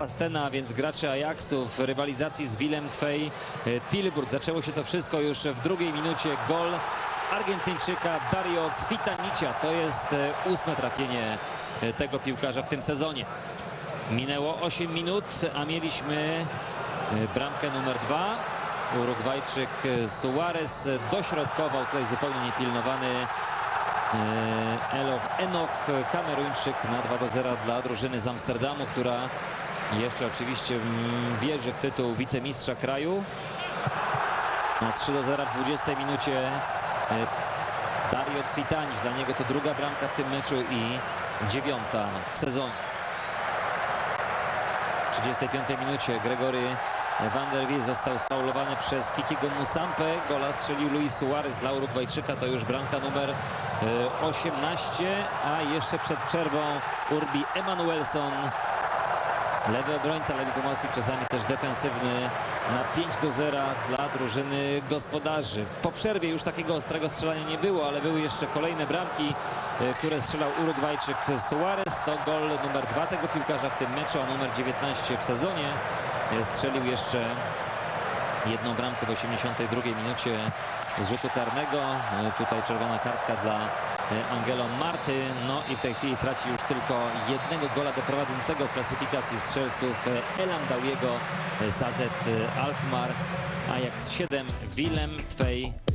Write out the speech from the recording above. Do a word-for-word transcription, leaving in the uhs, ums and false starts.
Scena, więc gracze Ajaxu w rywalizacji z Willem Tvei Tilburg. Zaczęło się to wszystko już w drugiej minucie. Gol Argentyńczyka Dario Cvitanicia. To jest ósme trafienie tego piłkarza w tym sezonie. Minęło osiem minut, a mieliśmy bramkę numer dwa. Urugwajczyk Suarez dośrodkował tutaj zupełnie niepilnowany Elof Enoch, Kameruńczyk na dwa do zera dla drużyny z Amsterdamu, która jeszcze oczywiście wierzy w tytuł wicemistrza kraju. Na trzy do zera w dwudziestej minucie Dario Cvitanic. Dla niego to druga bramka w tym meczu i dziewiąta w sezonie. W trzydziestej piątej minucie Gregory Van der Wiel został sfaulowany przez Kikiego Musampę. Gola strzelił Luis Suarez dla Urugwajczyka. To już bramka numer osiemnaście, a jeszcze przed przerwą Urbi Emanuelson. Lewy obrońca, lewy pomocnik, czasami też defensywny, na pięć do zera dla drużyny gospodarzy. Po przerwie już takiego ostrego strzelania nie było, ale były jeszcze kolejne bramki, które strzelał Urugwajczyk Suarez. To gol numer dwa tego piłkarza w tym meczu, a numer dziewiętnaście w sezonie. Strzelił jeszcze jedną bramkę w osiemdziesiątej drugiej minucie z rzutu karnego. Tutaj czerwona kartka dla Angelo Marty. No i w tej chwili traci już tylko jednego gola doprowadzącego w klasyfikacji strzelców El Amdawiego z A Z Alkmaar. Ajax siedem, Willem Tvei